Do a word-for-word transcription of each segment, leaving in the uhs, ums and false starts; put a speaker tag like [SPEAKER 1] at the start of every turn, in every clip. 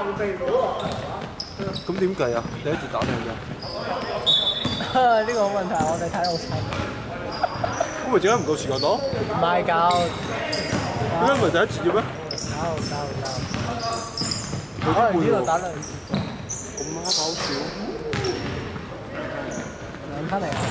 [SPEAKER 1] 咁點計啊？你一直打定嘅？
[SPEAKER 2] 呢個好問題，我哋睇得好清。
[SPEAKER 1] 咁咪點解唔夠時間打？
[SPEAKER 2] 唔係夠。
[SPEAKER 1] 點解唔係第一次嘅咩？
[SPEAKER 2] 夠夠夠。可能呢度打兩次。
[SPEAKER 1] 咁啱搞笑。
[SPEAKER 2] 兩分嚟啊！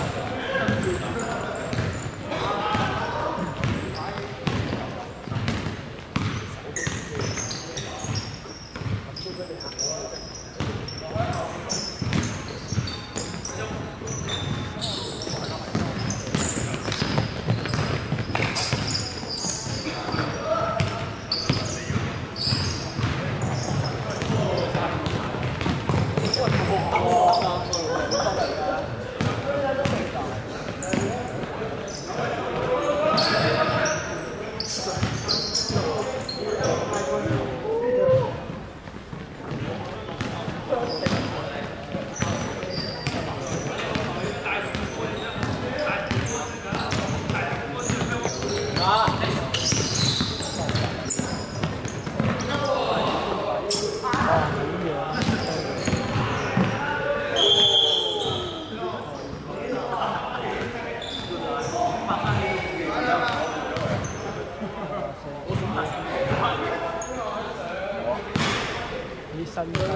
[SPEAKER 2] 新雞。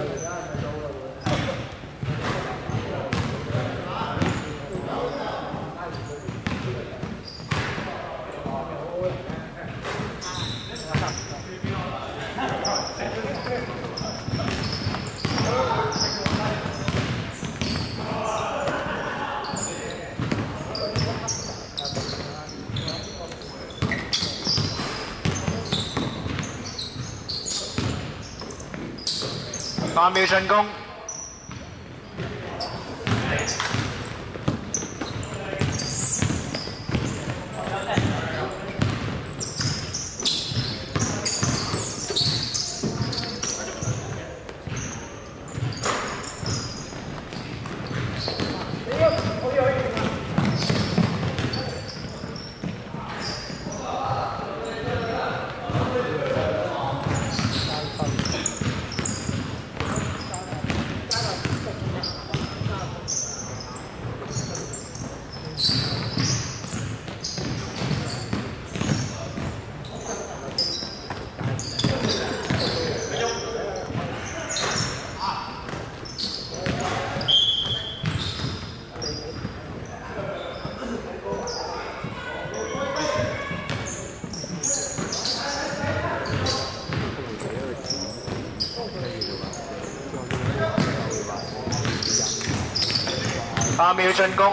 [SPEAKER 3] 八秒進攻。八秒進攻。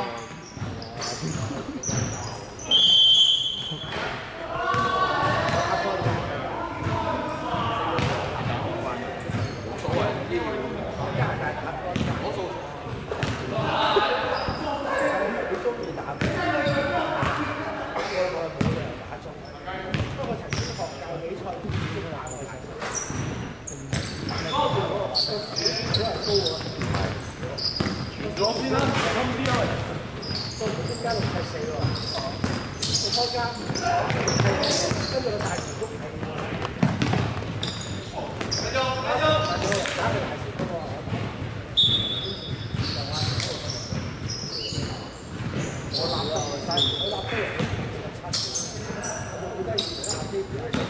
[SPEAKER 1] 左邊啦，咁啲啊！
[SPEAKER 2] 到時增加六七四喎，到初加，跟住個大時谷係。繼續繼續。打個大時谷喎。我立到三，我立到七，我記得以前下啲個下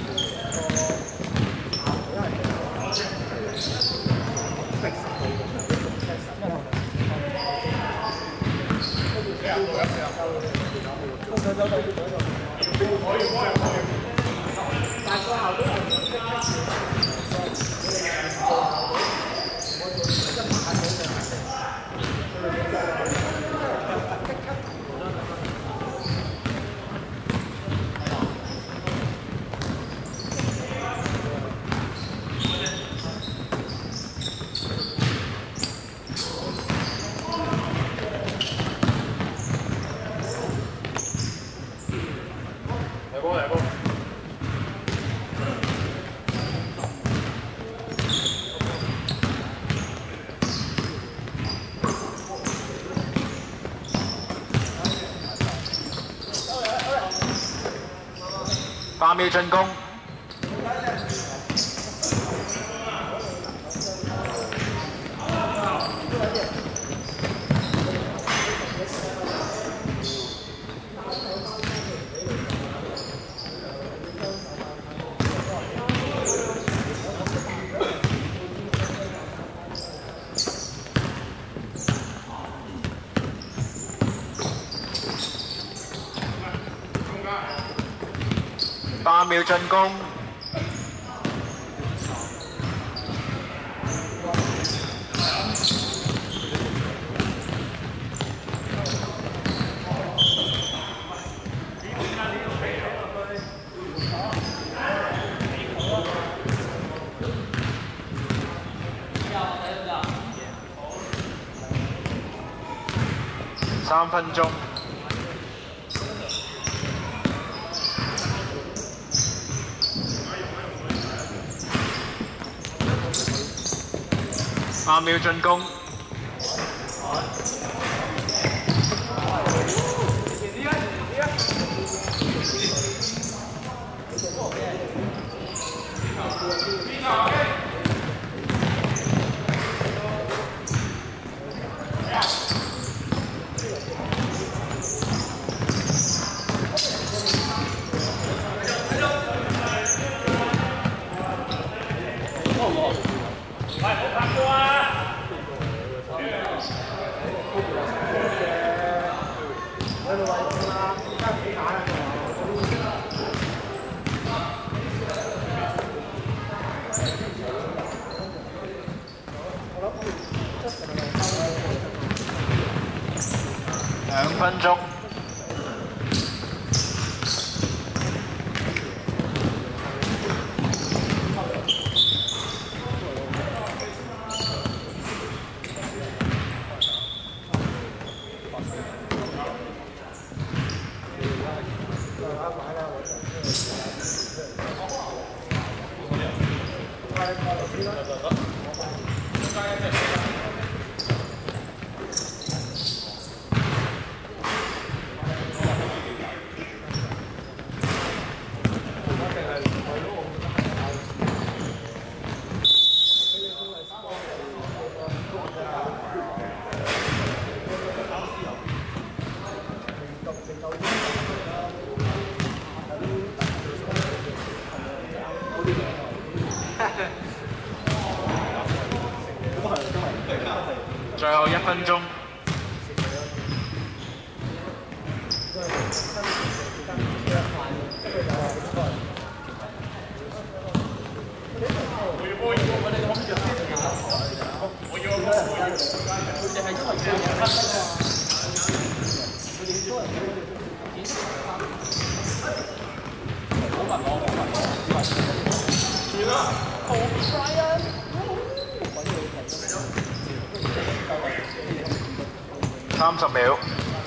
[SPEAKER 3] 八秒進攻。 秒進攻。三分鐘。八秒進攻。兩分鐘。最後一分鐘。三十秒。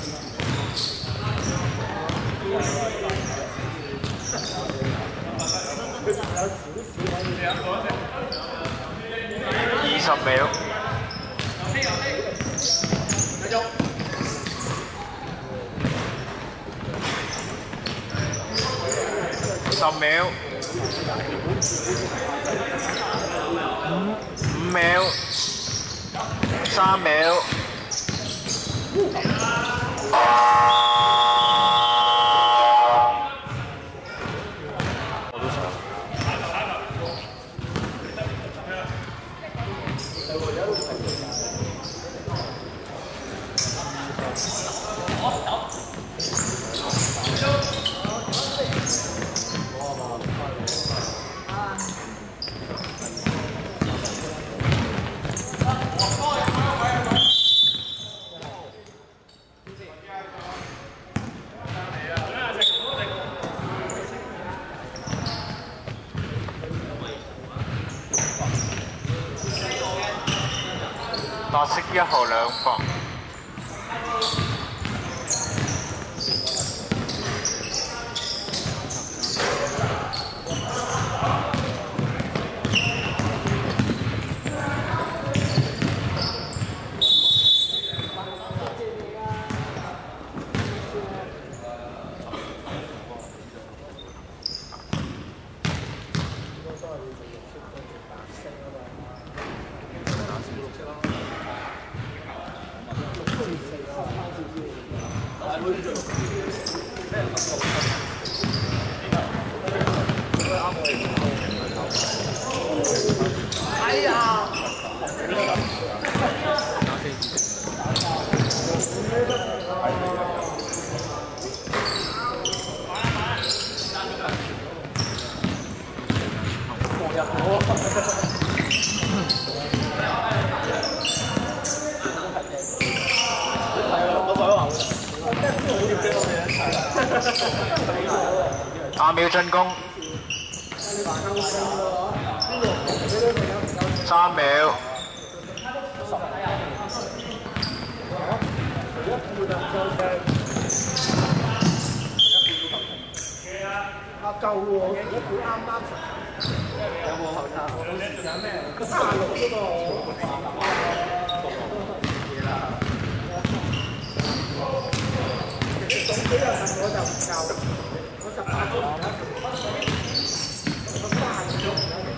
[SPEAKER 3] 二十秒。十秒。五秒。三秒。白色一號兩房。哎呀！
[SPEAKER 2] 入咗。
[SPEAKER 3] 八秒進攻，三秒，
[SPEAKER 2] 啊夠喎，一半啱啱十。有冇後生？有咩？卅六嗰個。總幾有十我就唔夠，我十八都唔得，我卅六都唔得。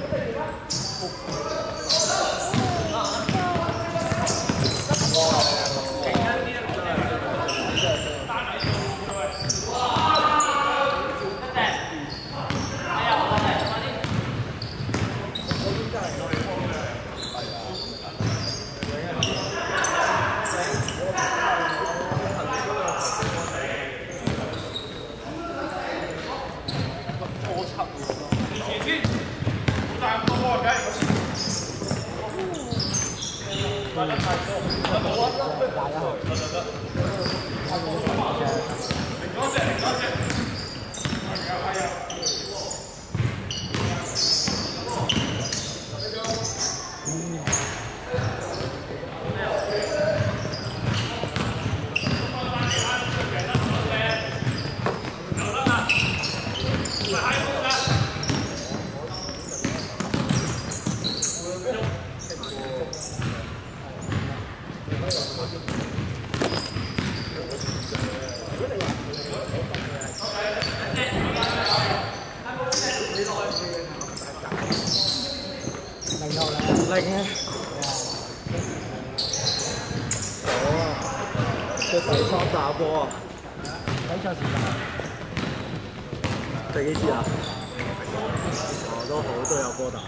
[SPEAKER 4] 拎啊！哦，佢第三打波啊！
[SPEAKER 2] 睇賽時間。
[SPEAKER 4] 第幾次啊？哦，都好，都有波打。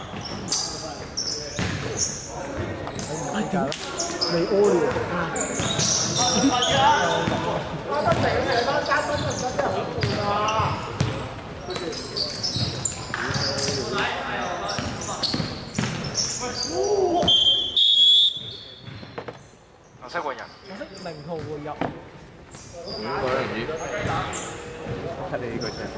[SPEAKER 2] 點解？
[SPEAKER 4] 未屙尿啊！
[SPEAKER 2] 我得頂你翻三分鐘真係好攰啊！
[SPEAKER 3] 紅色換人。
[SPEAKER 2] 紅色零號換入。
[SPEAKER 1] 嗯，嗰陣唔知。睇你呢句先。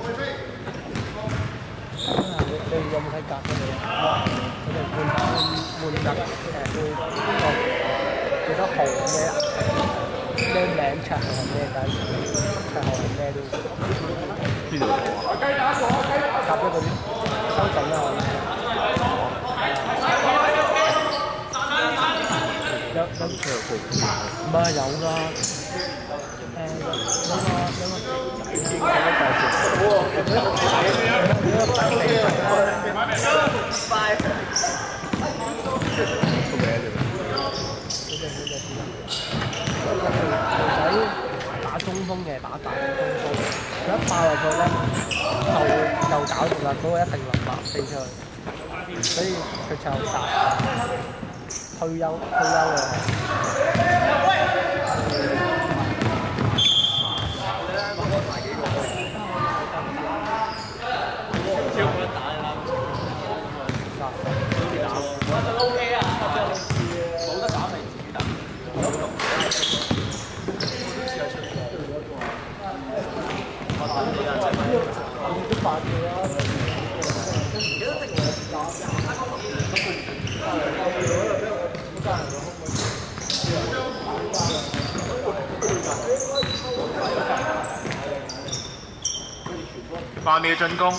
[SPEAKER 2] 你你有冇睇格嗰度？佢哋換換換入誒會邊個幾多號咩咩名尺號係咩計？尺號係咩都。
[SPEAKER 1] 邊度啊？
[SPEAKER 2] 夾咗嗰啲收緊啦。有有唔係有㗎，誒有個有個仔啦，有個仔有個仔地快，
[SPEAKER 1] 個名嚟㗎。
[SPEAKER 2] 仔打中鋒嘅，打大中鋒，佢一爆入去咧，就就搞掂啦，嗰個一定立馬飛出去，所以佢就殺。退休退休啊！超冇得打啦！我就 OK 啊，冇得打咪自己打。我都發嘅啦。
[SPEAKER 3] 八秒進攻。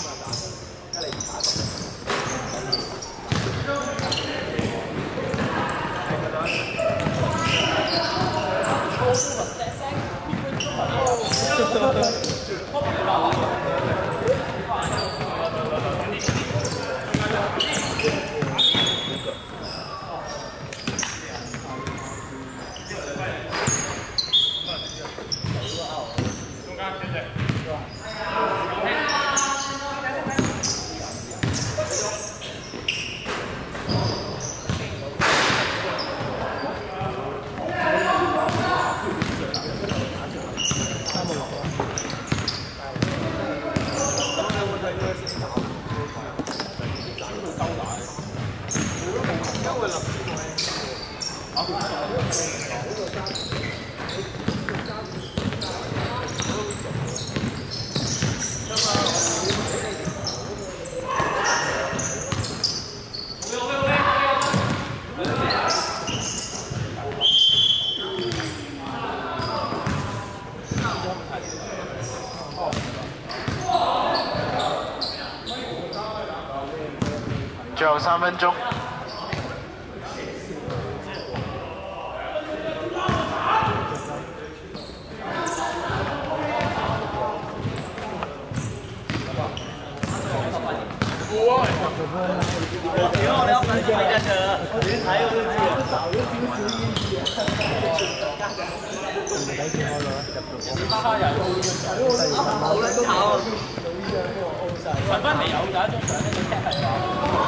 [SPEAKER 3] 最後三分鐘。
[SPEAKER 2] 問翻未有㗎，張相呢個 cap 係話。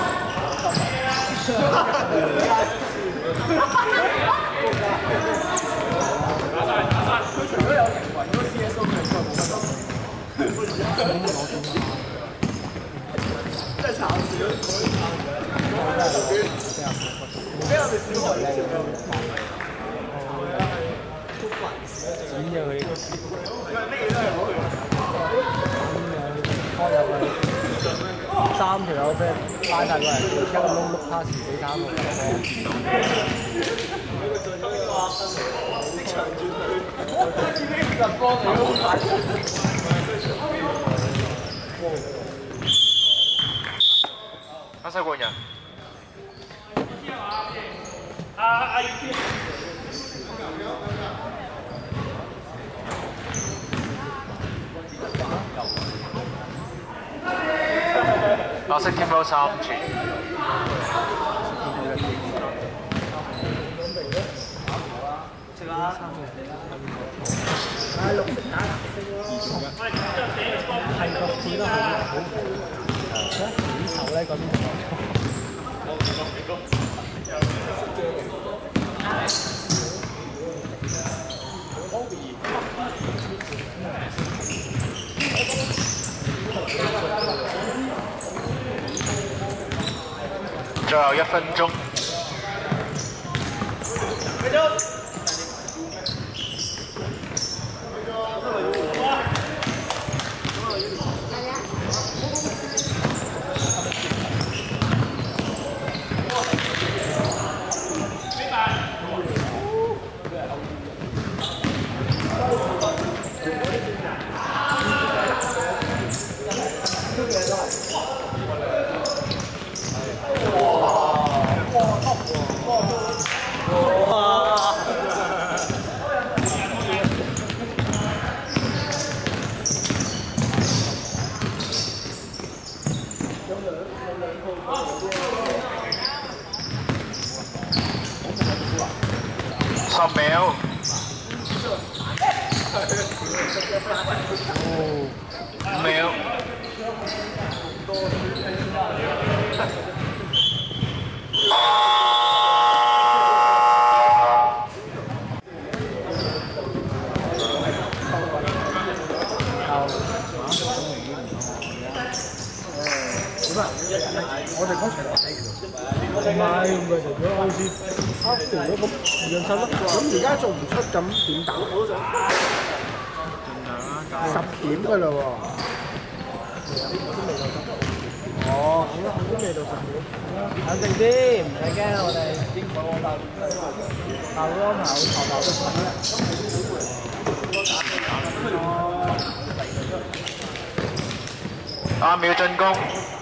[SPEAKER 2] 佢除咗有人為嗰個 C S O 佢冇乜得。真係慘事咯！俾我哋小學嘅時候，
[SPEAKER 4] 剪咗佢。
[SPEAKER 2] 佢係咩嘢都係攞嚟。
[SPEAKER 4] 開入去三條友俾拉曬過嚟，一個窿碌 pass 俾三個人。
[SPEAKER 2] 即場轉佢，自己入波嚟好快。
[SPEAKER 3] 阿西國人。
[SPEAKER 2] 阿阿葉天。
[SPEAKER 3] 白色天貓三次。
[SPEAKER 2] 食啦。
[SPEAKER 4] 唉，綠色打藍色咯。係個配得好好。誒，幾醜咧嗰邊？
[SPEAKER 3] 最後一分鐘。十秒。五秒。
[SPEAKER 4] 我哋剛才睇唔係唔係除咗好似阿條嗰個樣細粒，咁而家做唔出咁點打？十點㗎啦喎！哦，好啦，都未到十點，冷靜啲，唔使驚，我哋應該我教教嗰安排好頭頭都
[SPEAKER 3] 八秒進攻。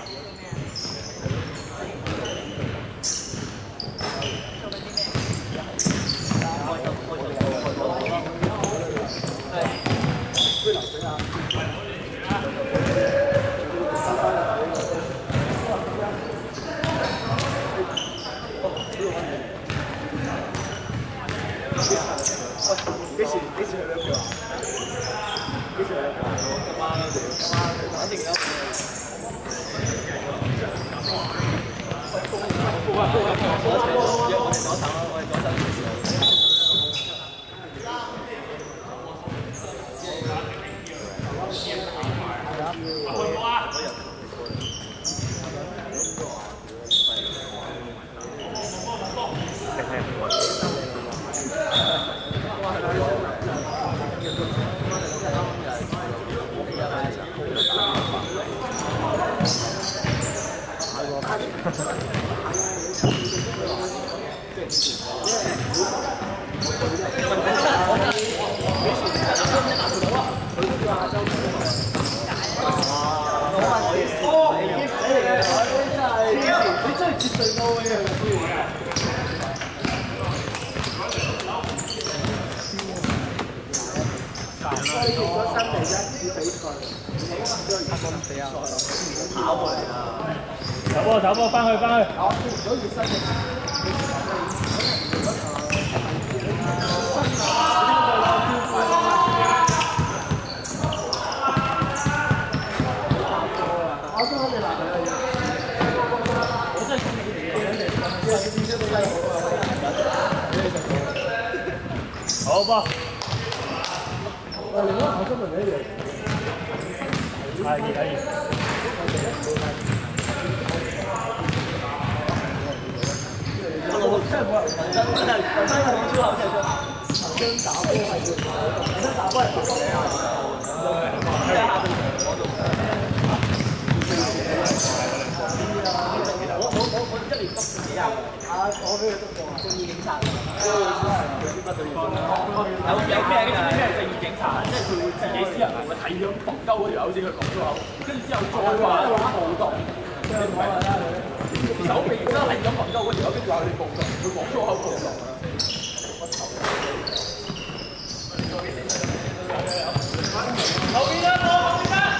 [SPEAKER 2] 幾時幾時去兩條啊？幾時去兩條？今晚啦，今晚反正有。 走波走波，翻去翻去。好波。可以可以。我真係冇人真真係真係好粗口嘅啫。真打波係要真打波係打波我我我我一年執幾廿個啊！我俾佢執過啊！正義警察有有咩嘅咩正義警察，即係佢會自己私人會睇咗搏鳩嗰條友先去講粗口，跟住之後再話暴動。手臂真係咁搏鳩嗰條友，跟住話佢哋暴動，佢講粗口暴動啊！後邊啦，後邊啦！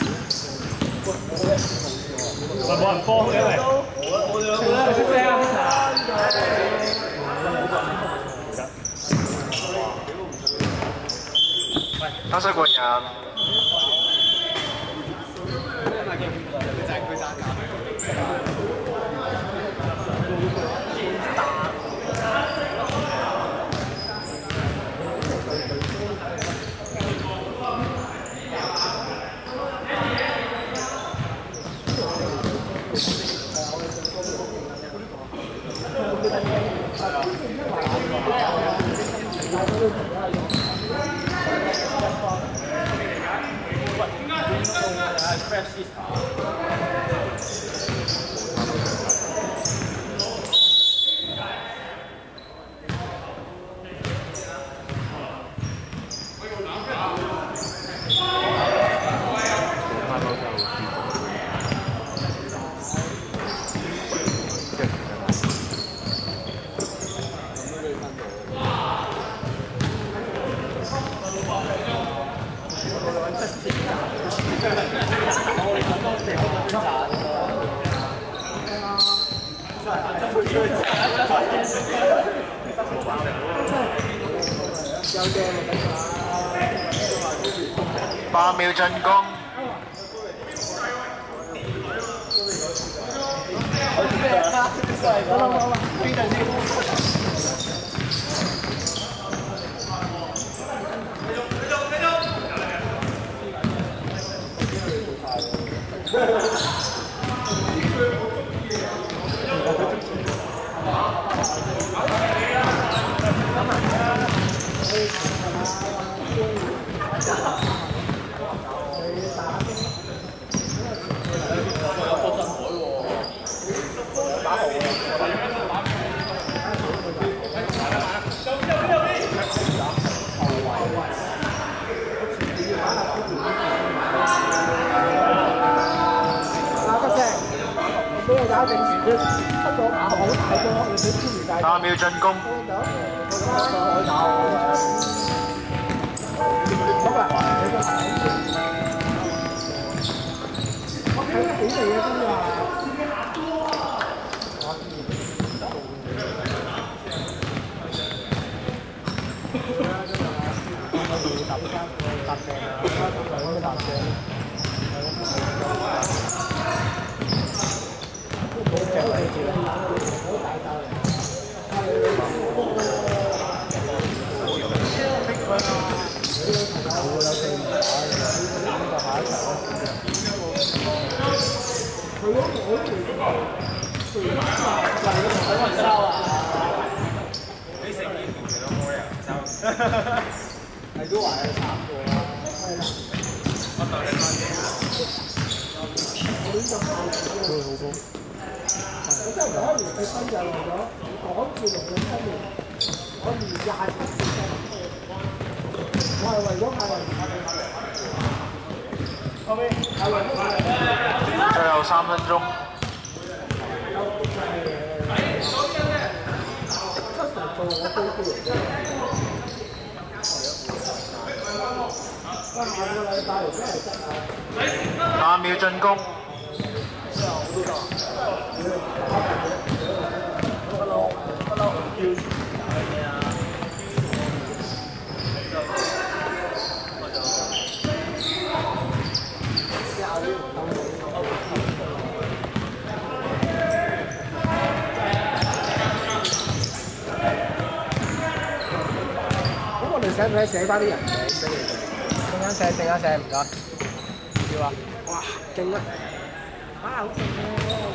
[SPEAKER 2] 喂，冇人幫嘅喂，我我兩個聲啊！
[SPEAKER 3] 他是國人。八秒進攻。八秒進攻。係都話係慘過啦，我當你翻嘢。佢好高。
[SPEAKER 4] 真係嗰一年佢分就為咗講住零兩七年，我二廿年我係為咗亞運。後尾亞運
[SPEAKER 3] 最後三分鐘。八秒進攻。
[SPEAKER 4] 使唔使寫翻啲人名俾你哋？陣間寫，陣間寫，唔該。要啊！哇，勁啊！啊，好勁喎！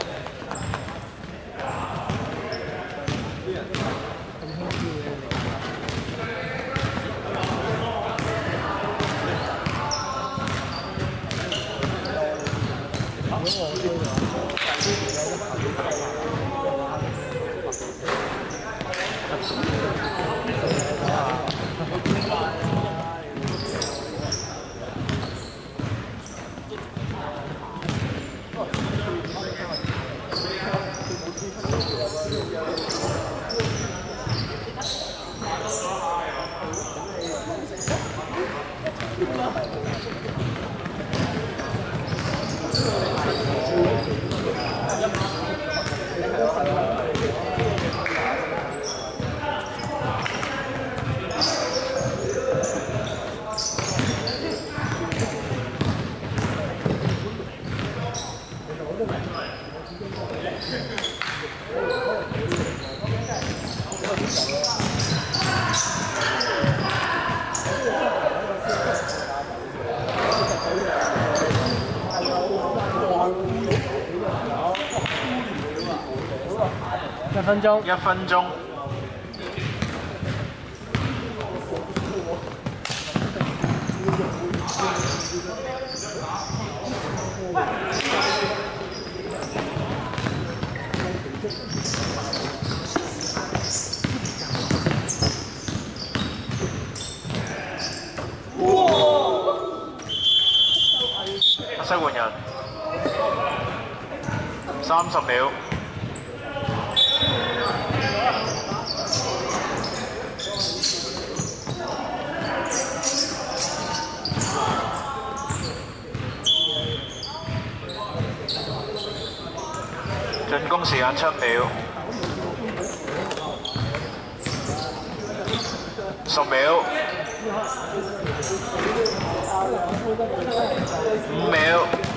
[SPEAKER 4] 啲人咁輕佻嘅你。如果我追一分鐘，
[SPEAKER 3] 一分鐘。西換人，三十秒。進攻時間七秒，十秒，五秒。